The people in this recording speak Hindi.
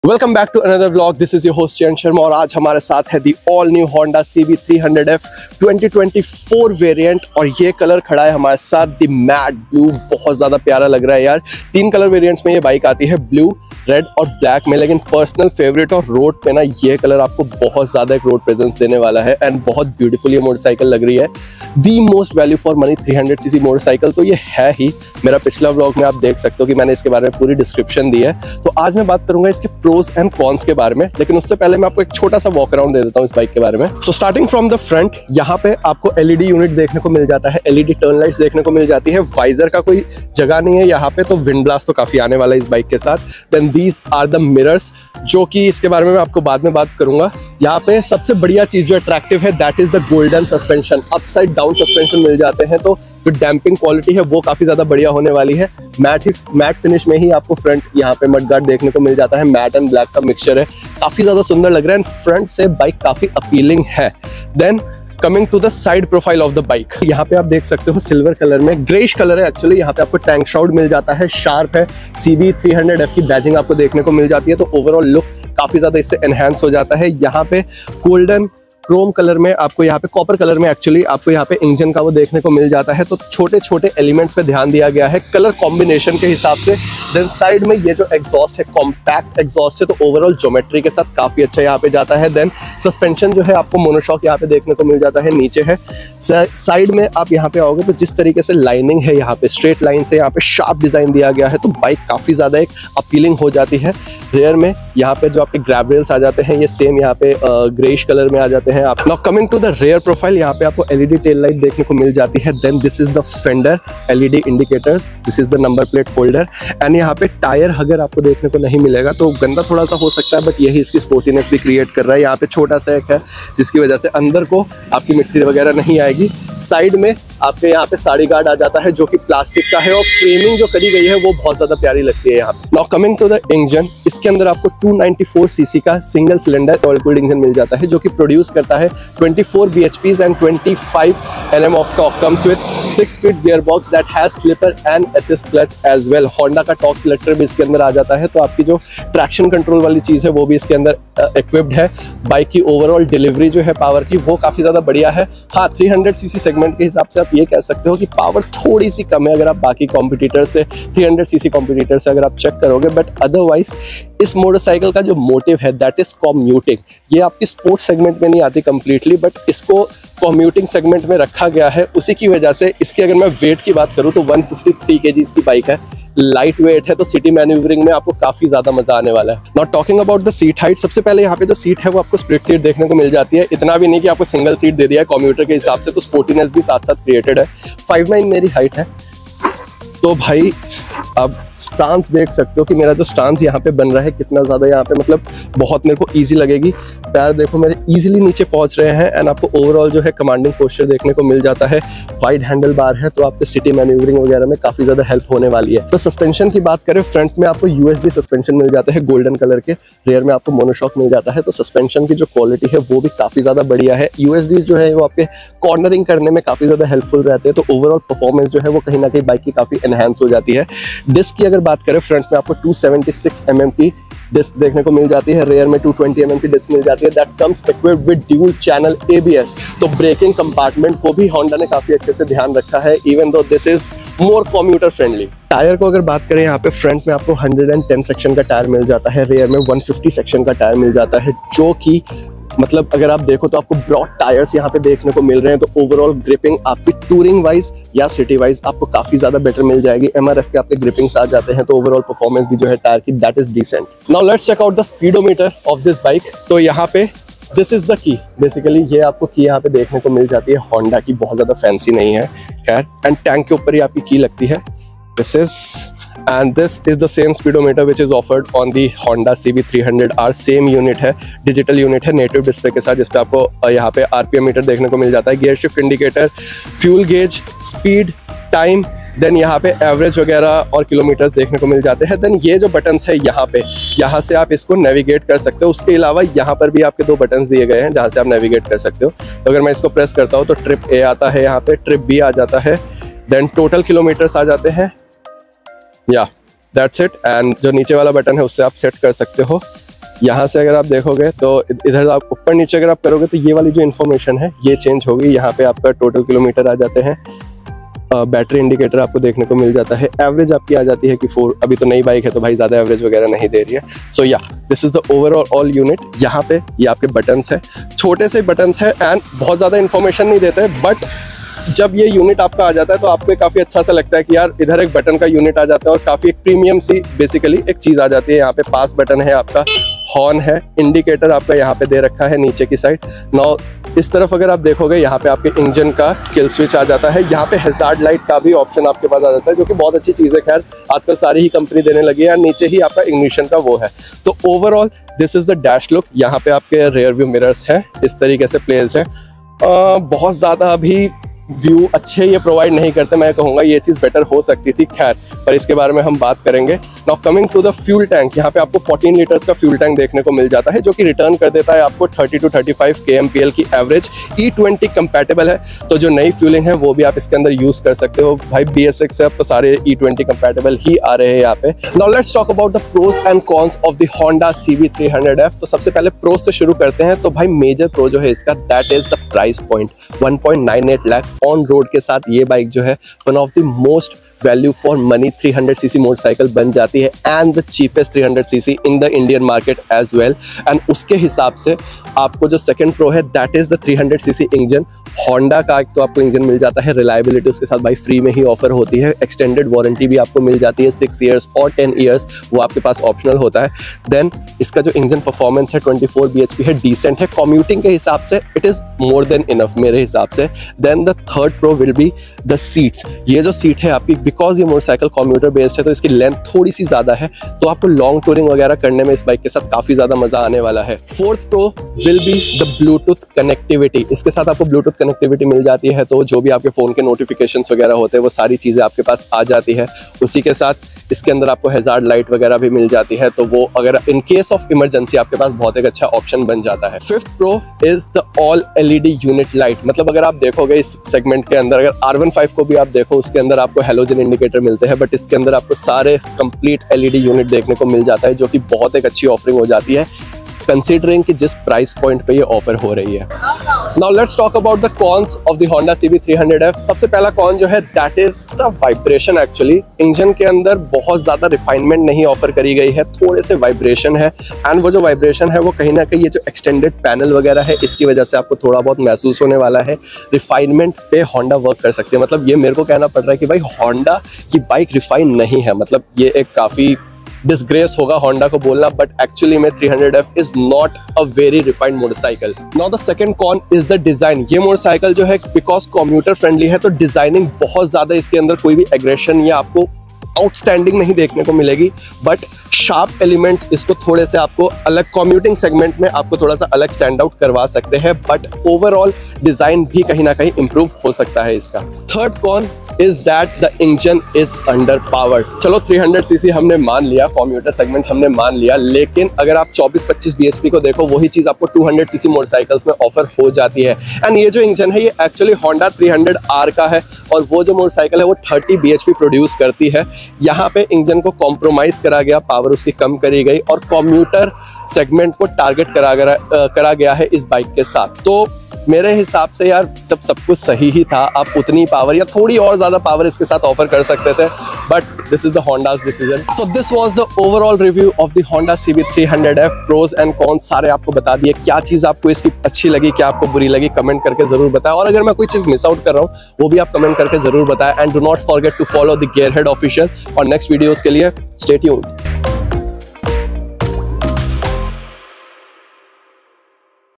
Welcome back to another vlog. This is your host Chayan Sharma और आज हमारे साथ है the all new Honda CB300F 2024 variant और ये कलर खड़ा है हमारे साथ दी मैट ब्लू। बहुत ज़्यादा प्यारा लग रहा है यार। 3 कलर वेरिएंट्स में ये बाइक आती है, ब्लू, रेड और ब्लैक में, लेकिन पर्सनल फेवरेट और रोड पे ना ये कलर आपको बहुत ज़्यादा एक रोड प्रेजेंस देने वाला है एंड बहुत ब्यूटीफुल ये मोटरसाइकिल लग रही है। The most value for money 300cc motorcycle तो ये है ही। मेरा पिछला व्लॉग में आप देख सकते हो कि मैंने इसके बारे में पूरी डिस्क्रिप्शन दी है। तो आज मैं बात करूंगा इसके प्रोज एंड कॉन्स के बारे में, लेकिन उससे पहले मैं आपको एक छोटा सा वॉक अराउंड दे देता हूँ इस बाइक के बारे में। So starting from the front, यहाँ पे आपको LED यूनिट देखने को मिल जाता है, LED टर्न लाइट्स देखने को मिल जाती है। वाइजर का कोई जगह नहीं है यहाँ पे, तो विंड ब्लास्ट तो काफी आने वाला है इस बाइक के साथ। Then these are the mirrors, जो कि इसके बारे में मैं आपको बाद में बात करूंगा। यहाँ पे सबसे बढ़िया चीज जो अट्रैक्टिव है that is the golden suspension. Upside down suspension मिल जाते हैं, तो जो डैम्पिंग क्वालिटी है वो काफी ज्यादा बढ़िया होने वाली है। मैट फिनिश में ही आपको फ्रंट यहाँ पे मड गार्ड देखने को मिल जाता है। मैट एंड ब्लैक का मिक्सचर है, काफी ज्यादा सुंदर लग रहा है एंड फ्रंट से बाइक काफी अपीलिंग है। Then coming to the side profile of the bike, यहाँ पे आप देख सकते हो सिल्वर कलर में, ग्रेइश कलर है एक्चुअली। यहाँ पे आपको टैंक श्राउड मिल जाता है, शार्प है, CB300F की बैजिंग आपको देखने को मिल जाती है, तो ओवरऑल लुक काफी ज्यादा इससे एनहांस हो जाता है। यहाँ पे गोल्डन क्रोम कलर में आपको, यहाँ पे कॉपर कलर में एक्चुअली आपको यहाँ पे इंजन का वो देखने को मिल जाता है, तो छोटे छोटे एलिमेंट्स पे ध्यान दिया गया है कलर कॉम्बिनेशन के हिसाब से। देन साइड में ये जो एग्जॉस्ट है कॉम्पैक्ट एग्जॉस्ट है, तो ओवरऑल ज्योमेट्री के साथ काफी अच्छा यहाँ पे जाता है। देन सस्पेंशन जो है आपको मोनोशॉक यहाँ पे देखने को मिल जाता है, नीचे है। साइड में आप यहाँ पे आओगे तो जिस तरीके से लाइनिंग है यहाँ पे स्ट्रेट लाइन से यहाँ पे शार्प डिजाइन दिया गया है, तो बाइक काफी ज्यादा एक अपीलिंग हो जाती है। रेयर में यहाँ पे जो आपके ग्रैब रेल्स आ जाते हैं ये सेम यहाँ पे ग्रेइश कलर में आ जाते हैं। आप now coming to the rear profile, यहाँ पे आपको LED टेल लाइट देखने को मिल जाती है। Then this is the fender LED indicators, this is the number plate folder and यहाँ पे टायर हगर आपको देखने को नहीं मिलेगा, तो गंदा थोड़ा सा हो सकता है, बट यही इसकी स्पोर्टीनेस भी क्रिएट कर रहा है। यहाँ पे छोटा सा एक है जिसकी वजह से अंदर को आपकी मिट्टी वगैरह नहीं आएगी। साइड में आपके यहाँ पे साड़ी गार्ड आ जाता है जो कि प्लास्टिक का है और फ्रेमिंग जो करी गई है वो बहुत ज्यादा प्यारी लगती है यहाँ पे। Now coming to the engine, इसके अंदर आपको 294cc का single cylinder oil cooled engine मिल जाता है, जो कि प्रोड्यूस करता है 24 bhps and 25 Nm of torque. Comes with 6-speed gear box that has slipper and assist clutch as well. Honda का टॉर्क सिलेक्टर भी इसके अंदर आ जाता है, तो आपकी जो ट्रैक्शन कंट्रोल वाली चीज है वो भी इसके अंदर इक्विप्ड है। बाइक की ओवरऑल डिलीवरी जो है पावर की वो काफी ज्यादा बढ़िया है। हाँ, 300cc सेगमेंट के हिसाब से आप ये कह सकते हो कि पावर थोड़ी सी कम है अगर आप बाकी कॉम्पिटिटर से, 300cc कॉम्पिटिटर से अगर आप चेक करोगे, बट अदरवाइज इस मोटरसाइकिल का जो मोटिव है दैट इज कम्यूटिंग। ये आपकी स्पोर्ट्स सेगमेंट में नहीं आती कंप्लीटली, बट इसको कम्यूटिंग सेगमेंट में रखा गया है। उसी की वजह से इसकी अगर मैं वेट की बात करूं तो 153 kg की बाइक है, लाइट वेट है, तो सिटी मैन्यूवरिंग में आपको काफी ज्यादा मजा आने वाला है। Not talking about the seat height, सबसे पहले यहाँ पे जो सीट है वो आपको स्प्लिट सीट देखने को मिल जाती है। इतना भी नहीं कि आपको सिंगल सीट दे दिया है कम्यूटर के हिसाब से, तो स्पोर्टीनेस भी साथ साथ क्रिएटेड है। 5'9" मेरी हाइट है, तो भाई अब स्टांस देख सकते हो कि मेरा जो स्टांस यहाँ पे बन रहा है कितना ज्यादा यहाँ पे, मतलब बहुत मेरे को इजी लगेगी। पैर देखो मेरे इजीली नीचे पहुंच रहे हैं एंड आपको ओवरऑल जो है कमांडिंग पोस्चर देखने को मिल जाता है। वाइड हैंडल बार है, तो आपके सिटी मैन्यूवरिंग वगैरह में काफी ज्यादा हेल्प होने वाली है। तो सस्पेंशन की बात करें, फ्रंट में आपको USB सस्पेंशन मिल जाते हैं गोल्डन कलर के, रेयर में आपको मोनोशॉक मिल जाता है, तो सस्पेंशन की जो क्वालिटी है वो भी काफी ज्यादा बढ़िया है। USB जो है वो आपके कॉर्नरिंग करने में काफी ज्यादा हेल्पफुल रहते हैं, तो ओवरऑल परफॉर्मेंस जो है वो कहीं ना कहीं बाइक की काफी एनहांस हो जाती है। डिस्क की अगर बात करें, फ्रंट में आपको 276 mm की डिस्क देखने को मिल जाती है, रेयर में 220 mm की डिस्क मिल जाती है। That comes equipped with dual channel ABS, तो ब्रेकिंग कंपार्टमेंट को भी होंडा ने काफी अच्छे से ध्यान रखा है, even though this is more commuter friendly. Tyre को अगर बात करें, यहाँ पे फ्रंट में आपको 110 सेक्शन का टायर मिल जाता है, रेयर में 150 सेक्शन का टायर मिल जाता है, जो कि मतलब अगर आप देखो तो आपको ब्रॉड टायर्स यहाँ पे देखने को मिल रहे हैं, तो ओवरऑल ग्रिपिंग आपकी टूरिंग वाइज या सिटी वाइज आपको काफी ज्यादा बेटर मिल जाएगी। MRF के आपके ग्रिपिंग्स आ जाते हैं, तो ओवरऑल परफॉर्मेंस भी जो है टायर की that is decent. Now let's check out the speedometer of this bike. तो यहाँ पे this is the key, basically ये आपको की यहाँ पे देखने को मिल जाती है। होंडा की बहुत ज्यादा फैंसी नहीं है खैर, एंड टैंक के ऊपर ही आपकी की लगती है। This is and this is the same speedometer which is offered on the Honda CB300R। Same unit है, डिजिटल यूनिट है नेटिव डिस्प्ले के साथ, जिसपे आपको यहाँ पे RPM मीटर देखने को मिल जाता है, gear shift indicator, fuel gauge, speed, time, then यहाँ पे एवरेज वगैरह और किलोमीटर्स देखने को मिल जाते हैं। देन ये जो बटन्स है यहाँ पे, यहाँ से आप इसको नेविगेट कर सकते हो। उसके अलावा यहाँ पर भी आपके 2 बटन्स दिए गए हैं जहाँ से आप नेविगेट कर सकते हो। तो अगर मैं इसको प्रेस करता हूँ तो ट्रिप A आता है, यहाँ पे ट्रिप B आ जाता है, देन टोटल किलोमीटर्स आ जाते हैं, या दैट्स इट। एंड जो नीचे वाला बटन है उससे आप सेट कर सकते हो यहाँ से अगर आप देखोगे तो इधर आप ऊपर नीचे अगर आप करोगे तो ये वाली जो इन्फॉर्मेशन है ये चेंज होगी। यहाँ पे आपका टोटल किलोमीटर आ जाते हैं, बैटरी इंडिकेटर आपको देखने को मिल जाता है, एवरेज आपकी आ जाती है कि 4। अभी तो नई बाइक है तो भाई ज़्यादा एवरेज वगैरह नहीं दे रही है। So yeah this is the overall all unit. यहाँ पे ये आपके बटन्स है, छोटे से बटन्स है एंड बहुत ज़्यादा इन्फॉर्मेशन नहीं देते हैं, बट जब ये यूनिट आपका आ जाता है तो आपको काफ़ी अच्छा सा लगता है कि यार इधर एक बटन का यूनिट आ जाता है और काफ़ी एक प्रीमियम सी बेसिकली एक चीज़ आ जाती है। यहाँ पे पास बटन है आपका, हॉर्न है, इंडिकेटर आपका यहाँ पे दे रखा है नीचे की साइड। नाउ इस तरफ अगर आप देखोगे यहाँ पे आपके इंजन का किल स्विच आ जाता है। यहाँ पे हैजार्ड लाइट का भी ऑप्शन आपके पास आ जाता है, जो कि बहुत अच्छी चीज़ है। खैर आजकल सारी ही कंपनी देने लगी है। नीचे ही आपका इग्निशन का वो है। तो overall this is the dash look. यहाँ पे आपके रेयर व्यू मिरर्स हैं, इस तरीके से प्लेस्ड है। बहुत ज़्यादा अभी व्यू अच्छे ये प्रोवाइड नहीं करते, मैं कहूँगा ये चीज़ बेटर हो सकती थी, खैर पर इसके बारे में हम बात करेंगे। Now coming to the fuel tank, यहाँ पे आपको 14 लीटर्स का फ्यूल टैंक देखने को मिल जाता है, जो कि रिटर्न कर देता है आपको 30 to 35 kmpl की एवरेज। E20 कंपैटिबल है, तो जो नई फ्यूलिंग है वो भी आप इसके अंदर यूज कर सकते हो। भाई BS6 से अब तो सारे E20 कंपैटिबल ही आ रहे हैं यहाँ पे। Now let's talk about the pros and cons of the Honda CB300F। तो सबसे पहले प्रोज से शुरू करते हैं। तो भाई मेजर प्रो जो है इसका, that is the price point. 1.98 lakh on road के साथ ये बाइक जो है one of the most value for money 300cc motorcycle बन जाती है and the cheapest 300cc in the Indian market as well. And उसके हिसाब से आपको जो सेकंड प्रो है that is the 300cc engine. Honda का एक तो आपको इंजन मिल जाता है, रिलायबिलिटी उसके साथ भाई फ्री में ही ऑफर होती है, एक्सटेंडेड वारंटी भी आपको मिल जाती है 6 ईयर्स और 10 ईयर्स, वो आपके पास ऑप्शनल होता है। देन इसका जो इंजन परफॉर्मेंस है 24 bhp है, डिसेंट है, कम्यूटिंग के हिसाब से it is more than enough मेरे हिसाब से। Then the third pro will be the seats. ये जो सीट है आपकी, बिकॉज ये मोटरसाइकिल कम्यूटर बेस्ड है तो इसकी लेंथ थोड़ी सी ज्यादा है, तो आपको लॉन्ग टूरिंग वगैरह करने में इस बाइक के साथ काफी ज्यादा मजा आने वाला है। Fourth pro will be the Bluetooth connectivity. इसके साथ आपको ब्लूटूथ कनेक्टिविटी मिल जाती है, तो जो भी आपके फोन के नोटिफिकेशंस वगैरह होते हैं वो सारी चीजें आपके पास आ जाती है। उसी के साथ इसके अंदर आपको हैजार्ड लाइट वगैरह भी मिल जाती है, तो वो अगर इन केस ऑफ इमरजेंसी आपके पास बहुत एक अच्छा ऑप्शन बन जाता है। Fifth pro is the all LED unit light. मतलब अगर आप देखोगे इस सेगमेंट के अंदर, अगर R15 को भी आप देखो उसके अंदर आपको हेलोजन इंडिकेटर मिलते हैं, बट इसके अंदर आपको सारे कंप्लीट LED यूनिट देखने को मिल जाता है, जो कि बहुत एक अच्छी ऑफरिंग हो जाती है कंसीडरिंग कि जिस प्राइस पॉइंट पे ये ऑफर हो रही है। Now let's talk about the cons of the Honda CB300F। सबसे पहला कॉन जो है that is the vibration. Actually engine के अंदर बहुत ज्यादा रिफाइनमेंट नहीं ऑफर करी गई है, थोड़े से वाइब्रेशन है, एंड वो जो वाइब्रेशन है वो कहीं ना कहीं ये जो एक्सटेंडेड पैनल वगैरह है इसकी वजह से आपको थोड़ा बहुत महसूस होने वाला है। रिफाइनमेंट पे Honda वर्क कर सकती है, मतलब ये मेरे को कहना पड़ रहा है कि भाई Honda की बाइक रिफाइन नहीं है, मतलब ये एक काफी डिसग्रेस होगा Honda को बोलना, बट एक्चुअली में 300F is not a very refined motorcycle. Now the second con is the design. ये मोटरसाइकिल जो है बिकॉज कम्यूटर फ्रेंडली है, तो डिजाइनिंग बहुत ज्यादा इसके अंदर कोई भी एग्रेशन या आपको आउटस्टैंडिंग नहीं देखने को मिलेगी, बट शार्प एलिमेंट्स इसको थोड़े से आपको अलग कम्यूटिंग सेगमेंट में आपको थोड़ा सा अलग स्टैंड आउट करवा सकते हैं, बट ओवरऑल डिजाइन भी कहीं ना कहीं इंप्रूव हो सकता है इसका। Third con is that the engine is under powered. चलो 300cc हमने मान लिया, कम्यूटर सेगमेंट हमने मान लिया, लेकिन अगर आप 24-25 bhp को देखो वही चीज आपको 200cc मोटरसाइकिल्स में ऑफर हो जाती है। एंड ये जो इंजन है ये एक्चुअली Honda 300R का है, और वो जो मोटरसाइकिल है वो 30 bhp प्रोड्यूस करती है। यहाँ पे इंजन को कॉम्प्रोमाइज करा गया, पावर उसकी कम करी गई, और कम्यूटर सेगमेंट को टारगेट करा गया है इस बाइक के साथ। तो मेरे हिसाब से यार जब सब कुछ सही ही था, आप उतनी पावर या थोड़ी और ज्यादा पावर इसके साथ ऑफर कर सकते थे, but this is the Honda's decision. So this was the overall review of the Honda CB300F। Pros and cons सारे आपको बता दिए। क्या चीज आपको इसकी अच्छी लगी, क्या आपको बुरी लगी, कमेंट करके जरूर बताएं, और अगर मैं कोई चीज मिस आउट कर रहा हूँ वो भी आप कमेंट करके जरूर बताएं। And do not forget to follow the gearhead official और नेक्स्ट वीडियोस के लिए स्टे ट्यून्ड।